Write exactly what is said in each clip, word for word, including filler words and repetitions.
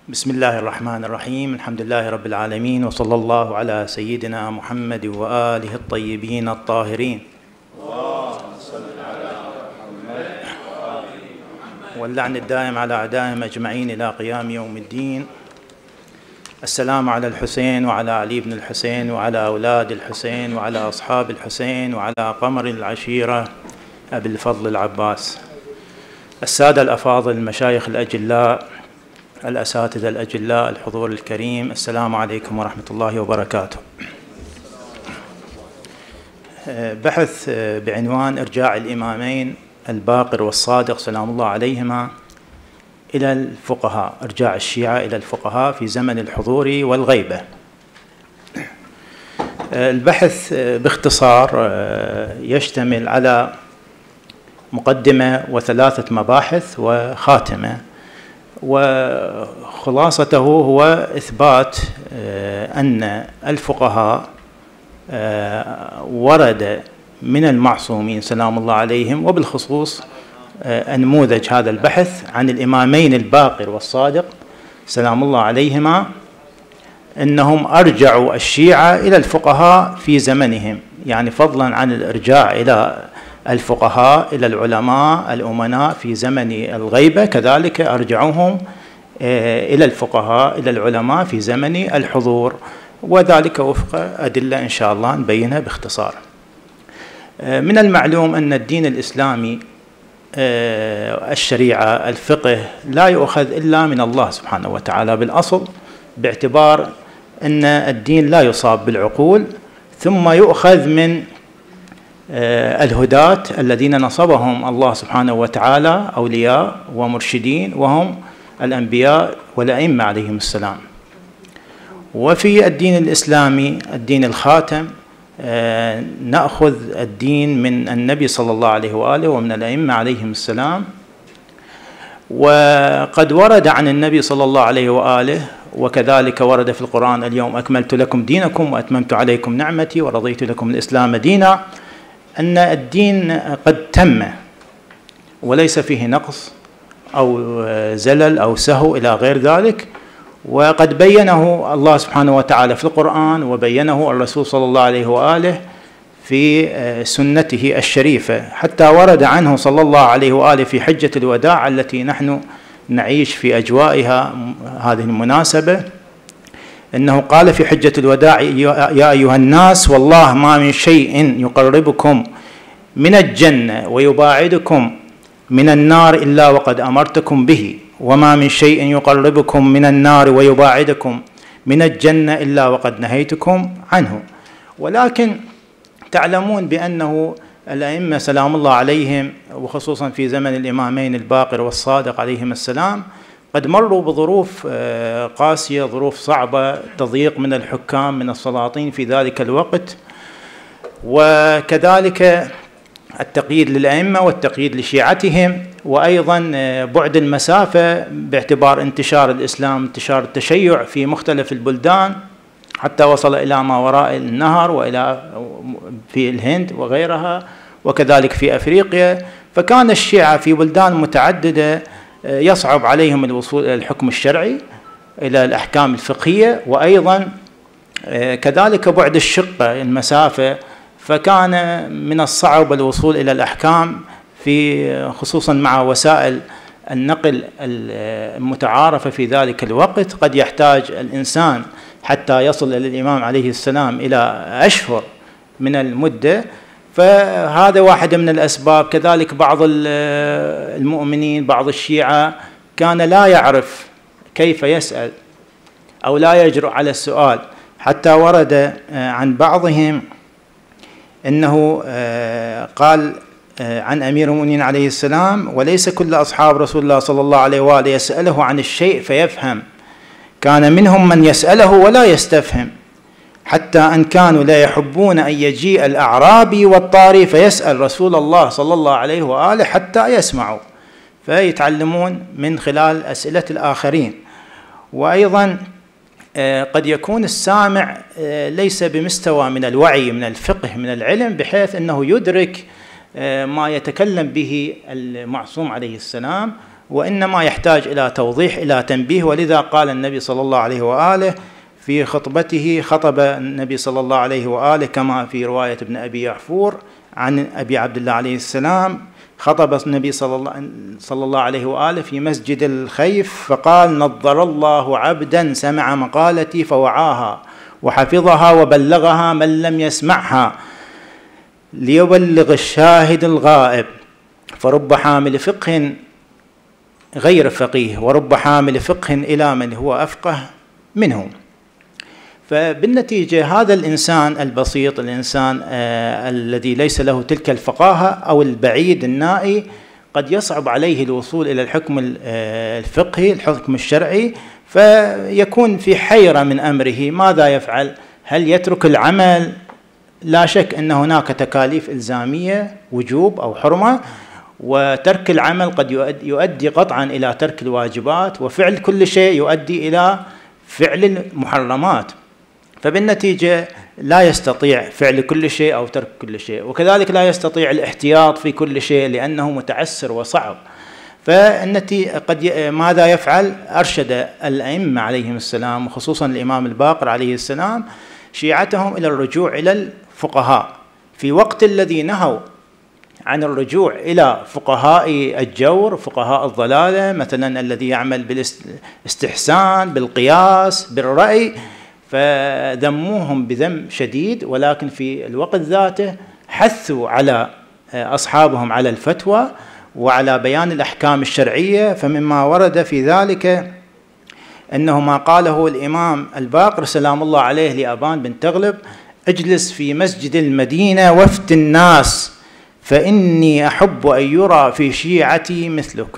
بسم الله الرحمن الرحيم. الحمد لله رب العالمين، وصلى الله على سيدنا محمد وآله الطيبين الطاهرين. اللهم صل على محمد وآل محمد، واللعن الدائم على أعدائهم أجمعين إلى قيام يوم الدين. السلام على الحسين وعلى علي بن الحسين وعلى أولاد الحسين وعلى أصحاب الحسين وعلى قمر العشيرة أبي الفضل العباس. السادة الأفاضل، المشايخ الأجلاء، الأساتذة الأجلاء، الحضور الكريم، السلام عليكم ورحمة الله وبركاته. بحث بعنوان إرجاع الإمامين الباقر والصادق سلام الله عليهما إلى الفقهاء، إرجاع الشيعة إلى الفقهاء في زمن الحضور والغيبة. البحث باختصار يشتمل على مقدمة وثلاثة مباحث وخاتمة، وخلاصته هو إثبات أن الفقهاء ورد من المعصومين سلام الله عليهم، وبالخصوص نموذج هذا البحث عن الإمامين الباقر والصادق سلام الله عليهما، أنهم أرجعوا الشيعة إلى الفقهاء في زمنهم، يعني فضلا عن الإرجاع إلى الفقهاء إلى العلماء الأمناء في زمن الغيبة، كذلك أرجعوهم إلى الفقهاء إلى العلماء في زمن الحضور، وذلك وفق أدلة إن شاء الله نبينها باختصار. من المعلوم أن الدين الإسلامي، الشريعة، الفقه لا يؤخذ إلا من الله سبحانه وتعالى بالأصل، باعتبار أن الدين لا يصاب بالعقول، ثم يؤخذ من الهداة الذين نصبهم الله سبحانه وتعالى أولياء ومرشدين، وهم الأنبياء والأئمة عليهم السلام. وفي الدين الإسلامي، الدين الخاتم، نأخذ الدين من النبي صلى الله عليه وآله ومن الأئمة عليهم السلام. وقد ورد عن النبي صلى الله عليه وآله، وكذلك ورد في القرآن: اليوم أكملت لكم دينكم وأتممت عليكم نعمتي ورضيت لكم الإسلام دينا، أن الدين قد تم وليس فيه نقص أو زلل أو سهو إلى غير ذلك، وقد بينه الله سبحانه وتعالى في القرآن، وبينه الرسول صلى الله عليه وآله في سنته الشريفة، حتى ورد عنه صلى الله عليه وآله في حجة الوداع التي نحن نعيش في أجوائها هذه المناسبة، إنه قال في حجة الوداع: يا أيها الناس، والله ما من شيء يقربكم من الجنة ويباعدكم من النار إلا وقد أمرتكم به، وما من شيء يقربكم من النار ويباعدكم من الجنة إلا وقد نهيتكم عنه. ولكن تعلمون بأنه الأئمة سلام الله عليهم، وخصوصا في زمن الإمامين الباقر والصادق عليهم السلام، قد مروا بظروف قاسية، ظروف صعبة، تضييق من الحكام من السلاطين في ذلك الوقت، وكذلك التقييد للأئمة والتقييد لشيعتهم، وأيضا بعد المسافة باعتبار انتشار الإسلام، انتشار التشيع في مختلف البلدان، حتى وصل إلى ما وراء النهر وإلى في الهند وغيرها، وكذلك في أفريقيا. فكان الشيعة في بلدان متعددة يصعب عليهم الوصول إلى الحكم الشرعي، إلى الأحكام الفقهية، وأيضا كذلك بعد الشقة المسافة، فكان من الصعب الوصول إلى الأحكام، في خصوصا مع وسائل النقل المتعارفة في ذلك الوقت. قد يحتاج الإنسان حتى يصل إلى الإمام عليه السلام إلى أشهر من المدة، فهذا واحد من الأسباب. كذلك بعض المؤمنين، بعض الشيعة، كان لا يعرف كيف يسأل أو لا يجرؤ على السؤال، حتى ورد عن بعضهم أنه قال عن أمير المؤمنين عليه السلام: وليس كل أصحاب رسول الله صلى الله عليه وآله يسأله عن الشيء فيفهم، كان منهم من يسأله ولا يستفهم، حتى أن كانوا لا يحبون أن يجيء الأعرابي والطاري فيسأل رسول الله صلى الله عليه وآله حتى يسمعوا، فيتعلمون من خلال أسئلة الآخرين. وأيضا قد يكون السامع ليس بمستوى من الوعي، من الفقه، من العلم، بحيث أنه يدرك ما يتكلم به المعصوم عليه السلام، وإنما يحتاج إلى توضيح، إلى تنبيه. ولذا قال النبي صلى الله عليه وآله في خطبته، خطب النبي صلى الله عليه وآله كما في رواية ابن أبي يعفور عن أبي عبد الله عليه السلام، خطب النبي صلى الله, صلى الله عليه وآله في مسجد الخيف فقال: نضر الله عبدا سمع مقالتي فوعاها وحفظها وبلغها من لم يسمعها ليبلغ الشاهد الغائب، فرب حامل فقه غير فقيه ورب حامل فقه إلى من هو أفقه منه. فبالنتيجة هذا الإنسان البسيط، الإنسان آه الذي ليس له تلك الفقاهة أو البعيد النائي، قد يصعب عليه الوصول إلى الحكم الفقهي، الحكم الشرعي، فيكون في حيرة من أمره ماذا يفعل؟ هل يترك العمل؟ لا شك أن هناك تكاليف إلزامية وجوب أو حرمة، وترك العمل قد يؤدي قطعا إلى ترك الواجبات، وفعل كل شيء يؤدي إلى فعل المحرمات، فبالنتيجة لا يستطيع فعل كل شيء أو ترك كل شيء، وكذلك لا يستطيع الاحتياط في كل شيء لأنه متعسر وصعب. فالنتي قد ي... ماذا يفعل؟ أرشد الأئمة عليهم السلام وخصوصا الإمام الباقر عليه السلام شيعتهم إلى الرجوع إلى الفقهاء في وقت الذي نهوا عن الرجوع إلى فقهاء الجور، فقهاء الضلالة، مثلا الذي يعمل بالاستحسان، بالقياس، بالرأي، فذموهم بذم شديد، ولكن في الوقت ذاته حثوا على أصحابهم على الفتوى وعلى بيان الأحكام الشرعية. فمما ورد في ذلك أنه ما قاله الإمام الباقر سلام الله عليه لأبان بن تغلب: اجلس في مسجد المدينة وافتي الناس فإني أحب أن يرى في شيعتي مثلك.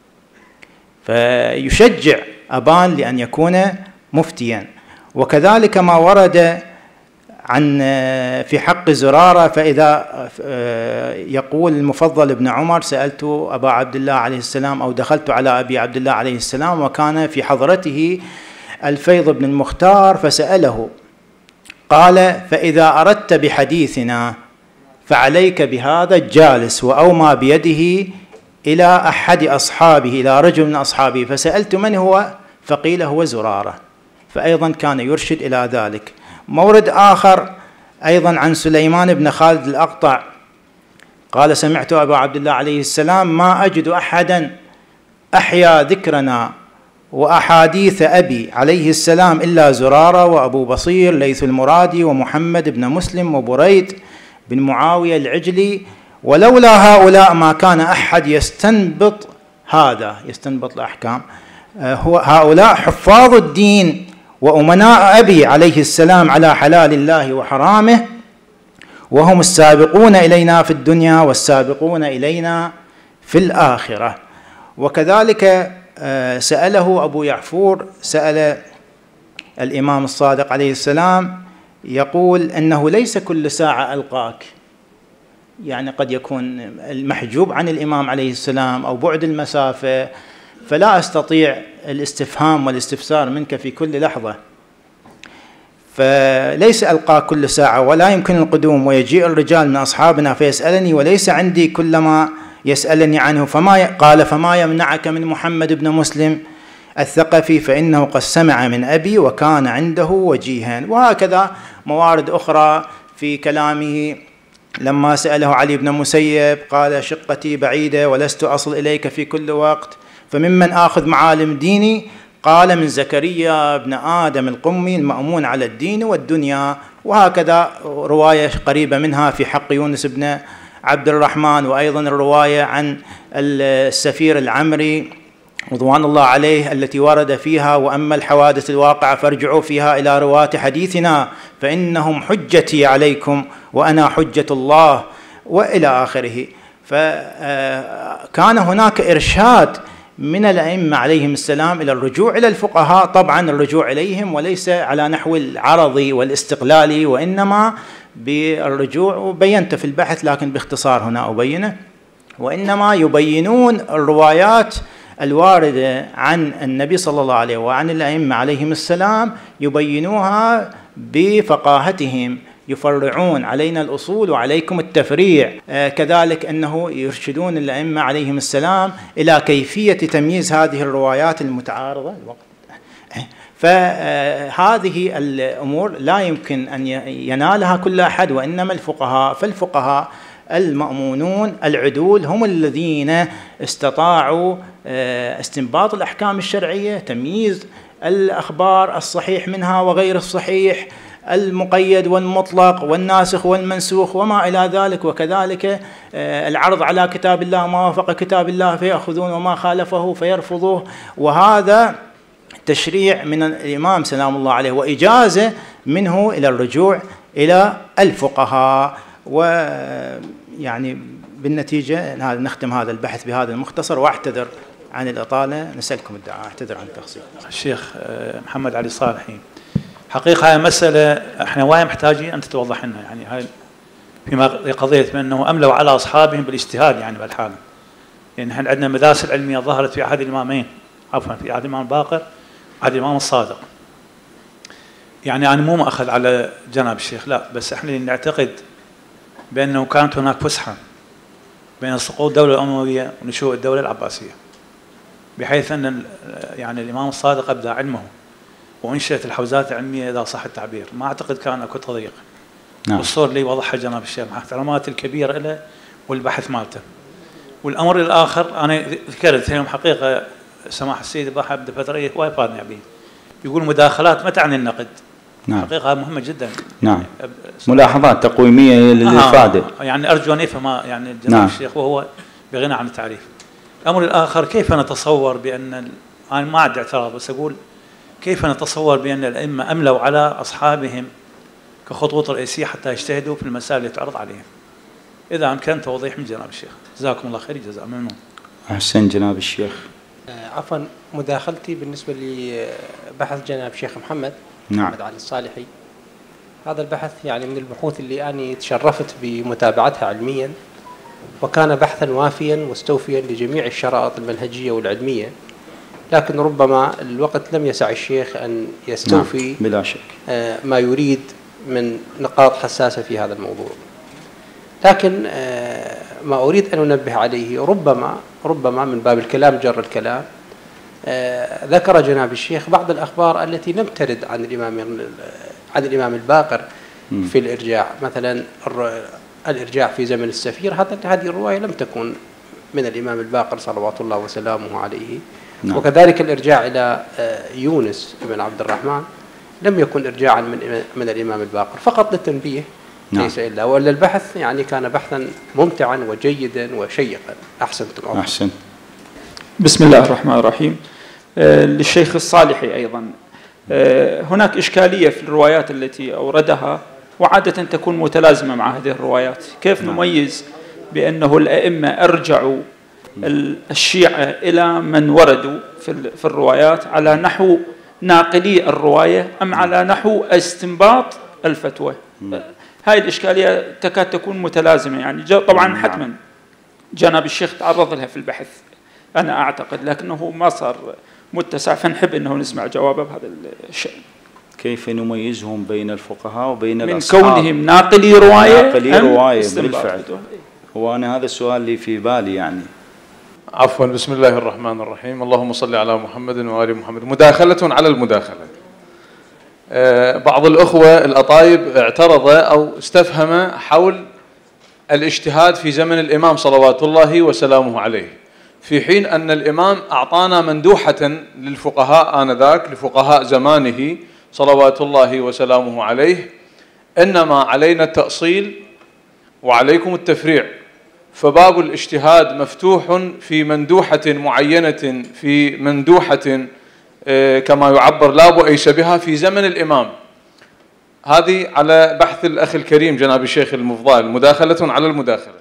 فيشجع أبان لأن يكون مفتيا. وكذلك ما ورد عن في حق زرارة، فإذا يقول المفضل ابن عمر: سألت أبا عبد الله عليه السلام أو دخلت على أبي عبد الله عليه السلام وكان في حضرته الفيض بن المختار فسأله قال: فإذا أردت بحديثنا فعليك بهذا الجالس، وأومى بيده إلى أحد أصحابه، إلى رجل من أصحابه، فسألت من هو؟ فقيل هو زرارة، فأيضا كان يرشد إلى ذلك. مورد آخر أيضا عن سليمان بن خالد الأقطع قال: سمعت أبا عبد الله عليه السلام: ما أجد أحدا أحيا ذكرنا وأحاديث أبي عليه السلام إلا زرارة وأبو بصير ليث المرادي ومحمد بن مسلم وبريد بن معاوية العجلي، ولولا هؤلاء ما كان أحد يستنبط هذا، يستنبط الأحكام. هؤلاء حفاظ الدين وأمناء أبي عليه السلام على حلال الله وحرامه، وهم السابقون إلينا في الدنيا والسابقون إلينا في الآخرة. وكذلك سأله أبو يعفور، سأل الإمام الصادق عليه السلام يقول أنه ليس كل ساعة ألقاك، يعني قد يكون المحجوب عن الإمام عليه السلام أو بعد المسافة، فلا أستطيع الاستفهام والاستفسار منك في كل لحظة، فليس ألقاك كل ساعة ولا يمكن القدوم، ويجيء الرجال من أصحابنا فيسألني وليس عندي كل ما يسألني عنه، فما قال: فما يمنعك من محمد بن مسلم الثقفي فإنه قد سمع من أبي وكان عنده وجيها. وهكذا موارد أخرى في كلامه لما سأله علي بن مسيب قال: شقتي بعيدة ولست أصل إليك في كل وقت، فممن آخذ معالم ديني؟ قال: من زكريا بن آدم القمي المأمون على الدين والدنيا. وهكذا رواية قريبة منها في حق يونس بن عبد الرحمن، وأيضا الرواية عن السفير العمري رضوان الله عليه التي ورد فيها: وأما الحوادث الواقعة فارجعوا فيها إلى رواة حديثنا فإنهم حجتي عليكم وأنا حجة الله، وإلى آخره. فكان هناك إرشاد من الأئمة عليهم السلام إلى الرجوع إلى الفقهاء، طبعا الرجوع إليهم وليس على نحو العرضي والاستقلالي، وإنما بالرجوع، وبينت في البحث لكن باختصار هنا أبينه، وإنما يبينون الروايات الواردة عن النبي صلى الله عليه وعن الأئمة عليهم السلام، يبينوها بفقاهتهم، يفرعون علينا الأصول وعليكم التفريع. كذلك أنه يرشدون الأئمة عليهم السلام إلى كيفية تمييز هذه الروايات المتعارضة. فهذه الأمور لا يمكن أن ينالها كل أحد، وإنما الفقهاء فالفقهاء المأمونون العدول هم الذين استطاعوا استنباط الأحكام الشرعية، تمييز الأخبار الصحيح منها وغير الصحيح، المقيد والمطلق والناسخ والمنسوخ وما إلى ذلك، وكذلك العرض على كتاب الله ما وافق كتاب الله فيأخذون وما خالفه فيرفضوه. وهذا تشريع من الإمام سلام الله عليه وإجازة منه إلى الرجوع إلى الفقهاء. ويعني بالنتيجة نختم هذا البحث بهذا المختصر، وأعتذر عن الإطالة، نسألكم الدعاء، أعتذر عن التقصير. الشيخ محمد علي صالحي، حقيقة هاي مسألة احنا وايد محتاجين أن تتوضح لنا، يعني هاي فيما قضية بأنه أملوا على أصحابهم بالاجتهاد يعني بالحالة، يعني احنا عندنا مدارس علمية ظهرت في عهد الإمامين، عفوا في عهد الإمام الباقر وعهد الإمام الصادق. يعني أنا مو مأخذ على جناب الشيخ، لا، بس احنا نعتقد بأنه كانت هناك فسحة بين سقوط الدولة الأموية ونشوء الدولة العباسية، بحيث أن يعني الإمام الصادق أبدى علمه وانشئت الحوزات العلمية إذا صح التعبير. ما أعتقد كان أكو تضييق. نعم. والصور اللي وضحها جناب الشيخ مع احترامات الكبيرة له والبحث مالته. والأمر الآخر أنا ذكرت اليوم حقيقة سماح السيد ضحى عبد الفترية وايد فادني به، يقول مداخلات ما تعني النقد. نعم. حقيقة مهمة جدا. نعم. ملاحظات تقويمية للإفادة. آه. يعني أرجو أن يفهم يعني جناب نعم. الشيخ وهو بغنى عن التعريف. الأمر الآخر، كيف نتصور بأن أنا ما عندي اعتراض، بس أقول كيف نتصور بأن الأئمة أملوا على أصحابهم كخطوط رئيسية حتى يجتهدوا في المسائل اللي تعرض عليهم؟ إذا أمكن توضيح من جناب الشيخ، جزاكم الله خير جزاء. ممنون. أحسن جناب الشيخ. عفوا، مداخلتي بالنسبة لبحث جناب الشيخ محمد نعم. محمد علي الصالحي. هذا البحث يعني من البحوث اللي أنا تشرفت بمتابعتها علميا، وكان بحثا وافيا مستوفيا لجميع الشرائط المنهجية والعلمية، لكن ربما الوقت لم يسع الشيخ أن يستوفي نعم. بلا شك ما يريد من نقاط حساسة في هذا الموضوع. لكن ما أريد أن أنبه عليه، ربما ربما من باب الكلام جر الكلام، ذكر جناب الشيخ بعض الأخبار التي لم ترد عن الإمام عن الإمام الباقر في الإرجاع. مثلا الإرجاع في زمن السفير، هذه الرواية لم تكن من الإمام الباقر صلوات الله وسلامه عليه. نعم. وكذلك الإرجاع إلى يونس بن عبد الرحمن لم يكن إرجاعا من من الإمام الباقر، فقط للتنبيه. نعم. ليس إلا، ولا البحث يعني كان بحثا ممتعا وجيدا وشيقا. أحسنتم. أحسن. بسم الله الرحمن الرحيم. آه للشيخ الصالحي أيضا، آه هناك إشكالية في الروايات التي أوردها، وعادة تكون متلازمة مع هذه الروايات. كيف نعم. نميز بأنه الأئمة أرجعوا الشيعة إلى من وردوا في الروايات على نحو ناقلي الرواية أم على نحو استنباط الفتوى؟ هاي الإشكالية تكاد تكون متلازمة، يعني طبعا حتما جناب الشيخ تعرض لها في البحث أنا أعتقد، لكنه ما صار متسع، فنحب أنه نسمع جوابه بهذا الشيء. كيف نميزهم بين الفقهاء وبين من الأصحاب؟ من كونهم ناقلي رواية ناقلي رواية بالفعل. هو أنا هذا السؤال اللي في بالي يعني. عفوا. بسم الله الرحمن الرحيم. اللهم صل على محمد وآل محمد. مداخلة على المداخلة. بعض الأخوة الأطايب اعترض أو استفهم حول الاجتهاد في زمن الإمام صلوات الله وسلامه عليه، في حين أن الإمام أعطانا مندوحة للفقهاء آنذاك، لفقهاء زمانه صلوات الله وسلامه عليه، إنما علينا التأصيل وعليكم التفريع. فباب الاجتهاد مفتوح في مندوحة معينة، في مندوحة كما يعبر لا بؤيس بها في زمن الإمام. هذه على بحث الأخ الكريم جناب الشيخ المفضال، مداخلة على المداخلة.